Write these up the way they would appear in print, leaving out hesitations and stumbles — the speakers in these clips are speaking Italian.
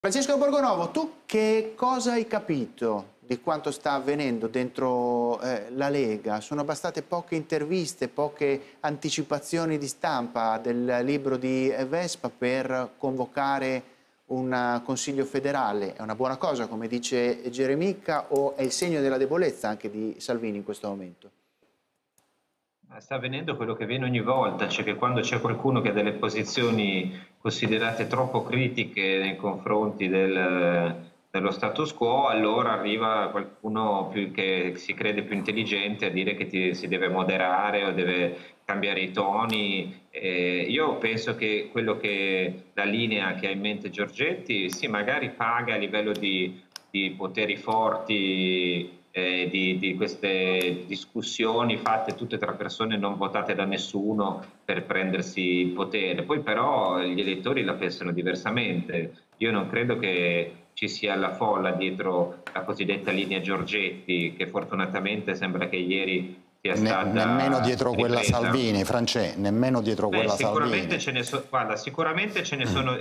Francesco Borgonovo, tu che cosa hai capito di quanto sta avvenendo dentro la Lega? Sono bastate poche interviste, poche anticipazioni di stampa del libro di Vespa per convocare un Consiglio federale. È una buona cosa, come dice Geremicca, o è il segno della debolezza anche di Salvini in questo momento? Sta avvenendo quello che avviene ogni volta, cioè che quando c'è qualcuno che ha delle posizioni considerate troppo critiche nei confronti dello status quo, allora arriva qualcuno che si crede più intelligente a dire che si deve moderare o deve cambiare i toni. Io penso che la linea che ha in mente Giorgetti, sì, magari paga a livello di poteri forti, di queste discussioni fatte tutte tra persone non votate da nessuno per prendersi il potere. Poi però gli elettori la pensano diversamente. Io non credo che ci sia la folla dietro la cosiddetta linea Giorgetti, che fortunatamente sembra che ieri sia stata nemmeno dietro ripresa. Quella Salvini, Francesco, nemmeno dietro quella sicuramente Salvini. Sicuramente ce ne sono,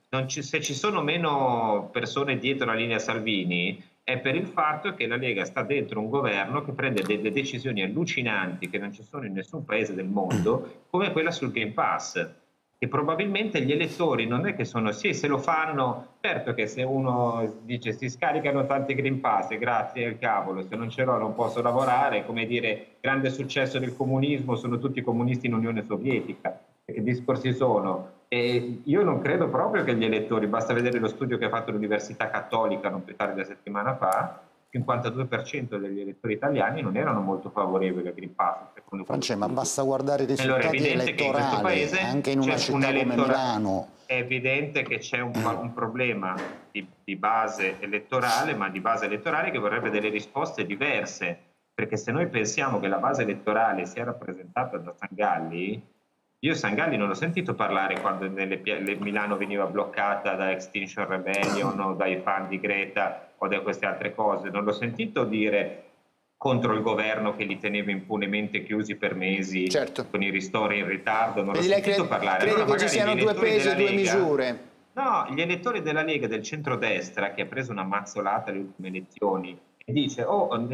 se ci sono meno persone dietro la linea Salvini è per il fatto che la Lega sta dentro un governo che prende delle decisioni allucinanti che non ci sono in nessun paese del mondo, come quella sul Green Pass, che probabilmente gli elettori non è che sono, sì, se lo fanno, certo che se uno dice si scaricano tanti Green Pass, grazie al cavolo, se non ce l'ho non posso lavorare, come dire, grande successo del comunismo, sono tutti comunisti in Unione Sovietica, che discorsi sono? E io non credo proprio che gli elettori, basta vedere lo studio che ha fatto l'Università Cattolica non più tardi di una settimana fa, il 52% degli elettori italiani non erano molto favorevoli al Green Pass. Francesco, ma basta guardare i risultati elettorali, paese, anche in una città come Milano. È evidente che c'è un problema di base elettorale, ma di base elettorale che vorrebbe delle risposte diverse, perché se noi pensiamo che la base elettorale sia rappresentata da Sangalli, io Sangalli non l'ho sentito parlare quando Milano veniva bloccata da Extinction Rebellion o dai fan di Greta o da queste altre cose, non l'ho sentito dire contro il governo che li teneva impunemente chiusi per mesi, certo, con i ristori in ritardo, non l'ho sentito parlare. Credi che ci siano due pesi e due misure? No, gli elettori della Lega del centrodestra, che ha preso una mazzolata alle ultime elezioni e dice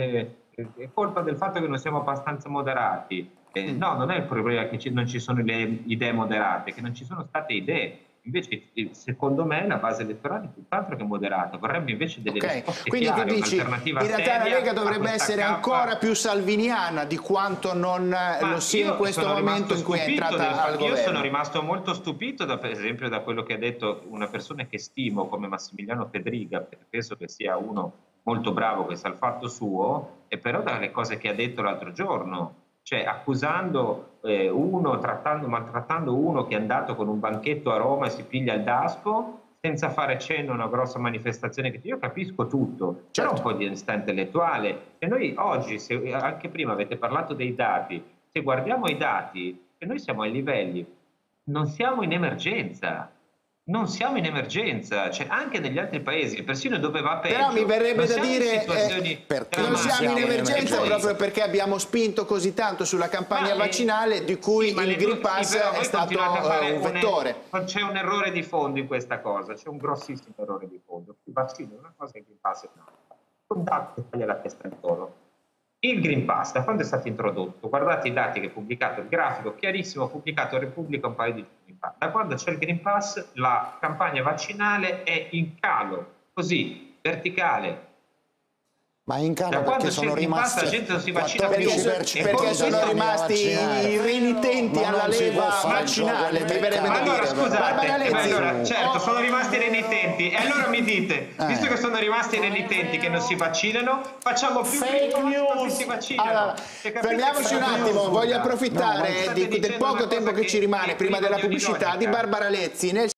è colpa del fatto che non siamo abbastanza moderati. No, non è il problema che non ci sono le idee moderate, che non ci sono state idee. Invece, secondo me, la base elettorale è tutt'altro che moderata, vorrebbe invece delle risposte quindi chiare, tu dici, in realtà la Lega dovrebbe essere ancora più salviniana di quanto non lo sia in questo momento in cui è entrata al governo. Io sono rimasto molto stupito, per esempio, da quello che ha detto una persona che stimo come Massimiliano Fedriga, perché penso che sia uno molto bravo, che sa il fatto suo, e però dalle cose che ha detto l'altro giorno, cioè accusando maltrattando uno che è andato con un banchetto a Roma e si piglia il DASPO senza fare cenno a una grossa manifestazione, che io capisco tutto, c'era un po' di onestà intellettuale. E noi oggi, anche prima avete parlato dei dati, se guardiamo i dati, che noi siamo ai livelli, non siamo in emergenza. Non siamo in emergenza, cioè anche negli altri paesi, persino dove va peggio. Però mi verrebbe da dire perché non siamo in emergenza proprio perché abbiamo spinto così tanto sulla campagna vaccinale di cui il Green Pass è stato un vettore. C'è un errore di fondo in questa cosa, c'è un grossissimo errore di fondo. Il vaccino è una cosa e il Green Pass è un'altra. Un dato che taglia la testa al toro. Il Green Pass, da quando è stato introdotto, guardate i dati che ha pubblicato, il grafico chiarissimo pubblicato a Repubblica un paio di giorni fa. Da quando c'è il Green Pass la campagna vaccinale è in calo, così, verticale. Ma in calo perché sono rimasti la gente non si vaccina più. Perché sono rimasti i renitenti alla leva vaccinale, mi verrebbe da dire. Scusate, certo, sono rimasti renitenti. E allora mi dite, visto che sono rimasti renitenti che non si vaccinano, facciamo più fake news. Che si vaccinano. Allora, fermiamoci un attimo, voglio approfittare del poco tempo che ci rimane prima della pubblicità di Barbara Lezzi.